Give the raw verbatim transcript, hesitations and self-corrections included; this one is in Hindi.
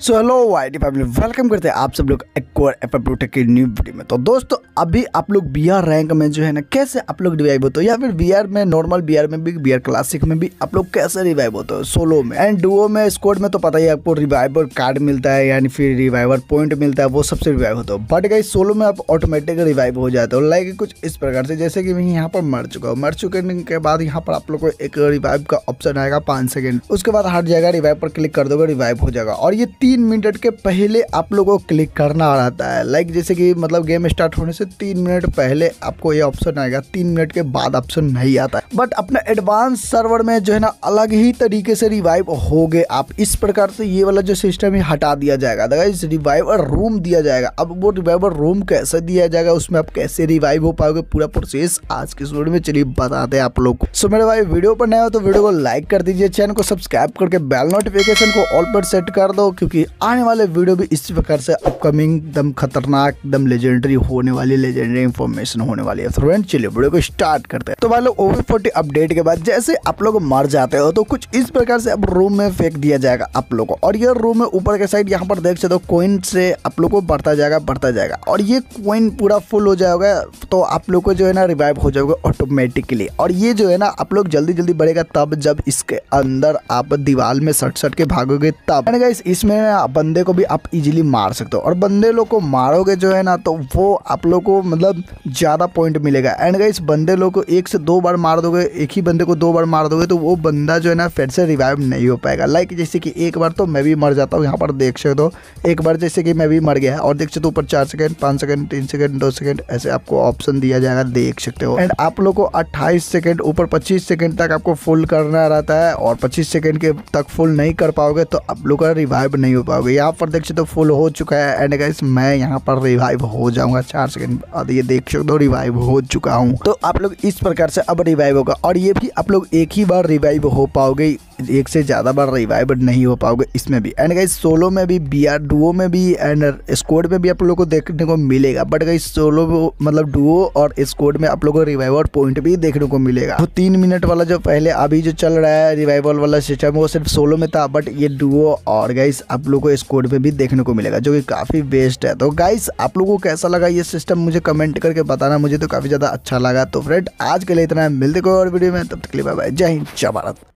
सो हेलो वाईटी फैमिली, वेलकम करते हैं आप सब लोग एक और एफएफ की न्यू वीडियो में। तो दोस्तों अभी आप लोग बीआर रैंक में जो है ना कैसे आप लोग रिवाइव होते हो, या फिर बीआर में नॉर्मल बीआर में भी बीआर क्लासिक में भी आप लोग कैसे रिवाइव होते हो सोलो में एंड डुओ में स्क्वाड में। तो पता ही आपको रिवाइवर कार्ड मिलता है यानी फिर रिवाइवर पॉइंट मिलता है, वो सबसे रिवाइव होता है। बट गाइस सोलो में आप ऑटोमेटिक रिवाइव हो जाते हो, लाइक कुछ इस प्रकार से जैसे कि मैं यहाँ पर मर चुका हूँ। मर चुके के बाद यहाँ पर आप लोग को एक रिवाइव का ऑप्शन आएगा पाँच सेकेंड, उसके बाद हट जाएगा, रिवाइव पर क्लिक कर दोगे रिवाइव हो जाएगा। और ये तीन मिनट के पहले आप लोगों को क्लिक करना रहता है, लाइक जैसे कि मतलब गेम स्टार्ट होने से तीन मिनट पहले आपको ये ऑप्शन आएगा, तीन मिनट के बाद ऑप्शन नहीं आता है। बट अपना एडवांस सर्वर में जो है ना अलग ही तरीके से रिवाइव हो गए आप। इस प्रकार से ये वाला जो सिस्टम है हटा दिया जाएगा, गाइस रिवाइवर रूम दिया जाएगा। अब वो रिवाइवर रूम कैसे दिया जाएगा, उसमें आप कैसे रिवाइव हो पाओगे, पूरा प्रोसेस आज की वीडियो में चलिए बताते हैं आप लोग को। सो मेरे भाई वीडियो पर नए हो तो वीडियो को लाइक कर दीजिए, चैनल को सब्सक्राइब करके बेल नोटिफिकेशन को ऑल पर सेट कर दो, क्योंकि आने वाले वीडियो भी इस प्रकार से अपकमिंग एकदम खतरनाक एकदम लेजेंडरी होने वाली लेजेंडरी इंफॉर्मेशन होने वाली है। फ्रेंड चलिए वीडियो को स्टार्ट करते हैं। तो भाई लोग ओवी फोर्टी अपडेट के बाद जैसे आप लोग मर जाते हो तो कुछ इस प्रकार से अब रूम में फेंक दिया जाएगा आप लोगों को। और ये रूम में ऊपर के साइड यहाँ पर देख सकते हो कोइन से आप लोग को बढ़ता जाएगा बढ़ता जाएगा और ये कोइन पूरा फुल हो जाएगा तो आप लोग को जो है ना रिवाइव हो जाएगा ऑटोमेटिकली। और ये जो है ना आप लोग जल्दी जल्दी बढ़ेगा तब जब इसके अंदर आप दीवार में सट सट के भागोगे तब। गाइस इसमें बंदे को भी आप इजीली मार सकते हो और बंदे लोग को मारोगे जो है ना तो वो आप लोग को मतलब ज्यादा पॉइंट मिलेगा। एंड गाइस बंदे लोग को एक से दो बार मार दोगे, एक ही बंदे को दो बार मार दोगे तो वो बंदा जो है ना फिर से रिवाइव नहीं हो पाएगा। लाइक जैसे कि एक बार तो मैं भी मर जाता हूँ, यहाँ पर देख सकते हो एक बार जैसे कि मैं भी मर गया और देख सकते हो ऊपर चार सेकंड पाँच सेकंड तीन सेकंड दो सेकंड ऐसे आपको ऑप्शन दिया जाएगा, देख सकते हो। एंड आप लोग को अट्ठाईस सेकंड ऊपर पच्चीस सेकंड तक आपको फुल करना रहता है और पच्चीस सेकंड के तक फुल नहीं कर पाओगे तो आप लोग का रिवाइव नहीं हो पाओगे। यहाँ पर देख सकते हो फुल हो चुका है एंड गाइस मैं यहाँ पर रिवाइव हो जाऊंगा चार सेकंड बाद, ये देख सकते हो रिवाइव हो चुका हूँ। तो आप लोग इस प्रकार से अब रिवाइव होगा और ये भी आप लोग एक ही बार रिवाइव हो पाओगे, एक से ज्यादा बार रिवाइव नहीं हो पाओगे इसमें भी। एंड गाइस सोलो में भी बीआर डुओ में भी एंड स्क्वाड में भी आप लोगों को देखने को मिलेगा। बट गाइस सोलो मतलब डुओ और स्क्वाड में आप लोगों को रिवाइवर पॉइंट भी देखने को मिलेगा। तो तीन मिनट वाला जो पहले अभी जो चल रहा है रिवाइवल वाला सिस्टम वो सिर्फ सोलो में था, बट ये डुओ और गाइस आप लोगों को स्क्वाड में भी देखने को मिलेगा जो कि काफी बेस्ट है। तो गाइस आप लोगों को कैसा लगा ये सिस्टम मुझे कमेंट करके बताना, मुझे तो काफी ज्यादा अच्छा लगा। तो फ्रेंड आज के लिए इतना, मिलते कोई और वीडियो में, तब तक के लिए बाय बाय, जय हिंद जय भारत।